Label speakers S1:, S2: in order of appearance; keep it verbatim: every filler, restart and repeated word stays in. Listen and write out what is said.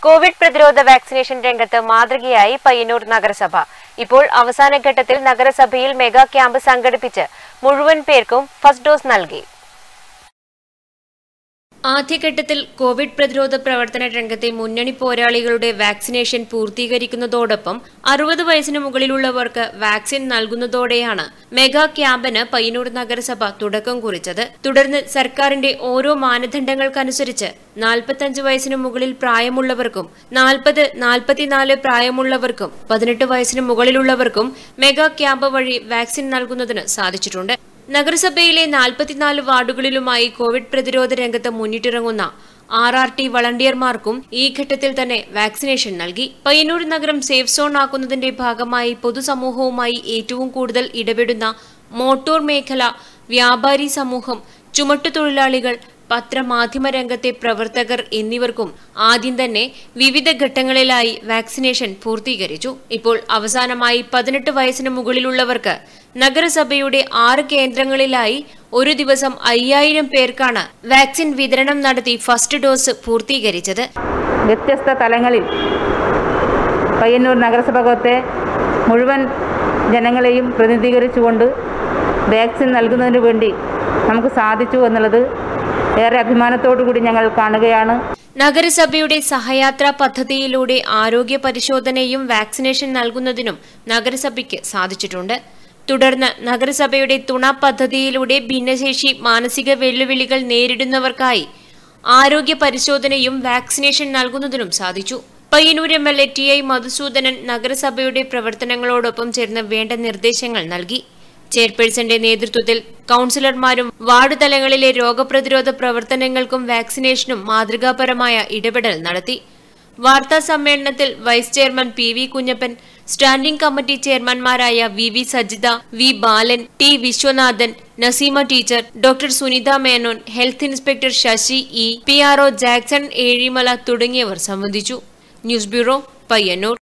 S1: Covid പ്രതിരോധ vaccination രംഗത്ത് മാതൃകയായി പയ്യന്നൂർ നഗരസഭ. ഇപ്പോൾ അവസാന ഘട്ടത്തിൽ നഗരസഭയിൽ മെഗാ ക്യാമ്പ് സംഘടിപ്പിച്ച് മുഴുവൻ പേർക്കും ഫസ്റ്റ് ഡോസ് നൽകി. ആദ്യഘട്ടത്തിൽ കോവിഡ് പ്രതിരോധ പ്രവർത്തന രംഗത്തെ മുന്നണി പോരാളികളുടെ വാക്സിനേഷൻ പൂർത്തീകരിക്കുന്നതോടൊപ്പം അറുപത് വയസ്സിന് മുകളിലുള്ളവർക്ക് വാക്സിൻ നൽകുന്നതോടെയാണ് മെഗാ ക്യാമ്പിന് പയ്യന്നൂർ നഗരസഭ തുടക്കം കുറിച്ചത്. തുടർന്ന് സർക്കാരിന്റെ ഓരോ മാനദണ്ഡങ്ങൾക്കനുസരിച്ച് നാൽപ്പത്തഞ്ച് വയസ്സിന് മുകളിൽ പ്രായമുള്ളവർക്കും നാൽപ്പത് നാൽപ്പത്തിനാല് പ്രായമുള്ളവർക്കും പതിനെട്ട് വയസ്സിന് മുകളിലുള്ളവർക്കും മെഗാ ക്യാമ്പ് വഴി വാക്സിൻ നൽകുന്നതിന് സാധിച്ചിട്ടുണ്ട്. നഗരസഭയിലെ നാൽപ്പത്തിനാല് വാർഡുകളിലുമായി കോവിഡ് പ്രതിരോധ രംഗത്ത് മുന്നിട്ടിറങ്ങുന്ന ആർ ആർ ടി വളണ്ടിയർമാർക്കും ഈ ഘട്ടത്തിൽ തന്നെ വാക്സിനേഷൻ നൽകി. പയ്യന്നൂർ നഗരം സേഫ് സോൺ ആക്കുന്നതിന്റെ ഭാഗമായി പൊതുസമൂഹവുമായി ഏറ്റവും കൂടുതൽ ഇടപെടുന്ന മോട്ടോർ മേഖല, വ്യാപാരി സമൂഹം, ചുമട്ടുതൊഴിലാളികൾ, പത്രമാധ്യമ രംഗത്തെ പ്രവർത്തകർ എന്നിവർക്കും ആദ്യം തന്നെ വിവിധ ഘട്ടങ്ങളിലായി വാക്സിനേഷൻ പൂർത്തീകരിച്ചു. ഇപ്പോൾ അവസാനമായി പതിനെട്ട് വയസ്സിന് മുകളിലുള്ളവർക്ക് നഗരസഭയുടെ ആറ് കേന്ദ്രങ്ങളിലായി ഒരു ദിവസം അയ്യായിരം പേർക്കാണ് വാക്സിൻ വിതരണം നടത്തി ഫസ്റ്റ് ഡോസ് പൂർത്തീകരിച്ചത്.
S2: വ്യത്യസ്ത തലങ്ങളിൽ പയ്യന്നൂർ നഗരസഭകത്തെ മുഴുവൻ ജനങ്ങളെയും പ്രതിനിധീകരിച്ചുകൊണ്ട് വാക്സിൻ നൽകുന്നതിന് വേണ്ടി നമുക്ക് സാധിച്ചു എന്നുള്ളത് ഏറെ അഭിമാനത്തോടുകൂടി ഞങ്ങൾ കാണുകയാണ്.
S1: നഗരസഭയുടെ സഹയാത്രാ പദ്ധതിയിലൂടെ ആരോഗ്യ പരിശോധനയും വാക്സിനേഷൻ നൽകുന്നതിനും നഗരസഭയ്ക്ക് സാധിച്ചിട്ടുണ്ട്. തുടർന്ന് നഗരസഭയുടെ തുണ പദ്ധതിയിലൂടെ ഭിന്നശേഷി മാനസിക വെല്ലുവിളികൾ നേരിടുന്നവർക്കായി ആരോഗ്യ പരിശോധനയും വാക്സിനേഷൻ നൽകുന്നതിനും സാധിച്ചു. Payyanur M L A T I Madhusudanan നഗരസഭയുടെ പ്രവർത്തനങ്ങളോടൊപ്പം ചേർന്ന് വേണ്ട നിർദ്ദേശങ്ങൾ നൽകി. ചെയർപേഴ്സന്റെ നേതൃത്വത്തിൽ കൌൺസിലർമാരും വാർഡ് തലങ്ങളിലെ രോഗപ്രതിരോധ പ്രവർത്തനങ്ങൾക്കും വാക്സിനേഷനും മാതൃകാപരമായ ഇടപെടൽ നടത്തി. വാർത്താ സമ്മേളനത്തിൽ vice chairman P V Kunhappan, standing committee ചെയർമാൻമാരായ V V Sajitha, V Balan, T Viswanathan, Naseema teacher, doctor Sunitha Menon, health inspector Sasi E, P R O Jackson Ezhimala തുടങ്ങിയവർ സംബന്ധിച്ചു. News bureau, Payyanur.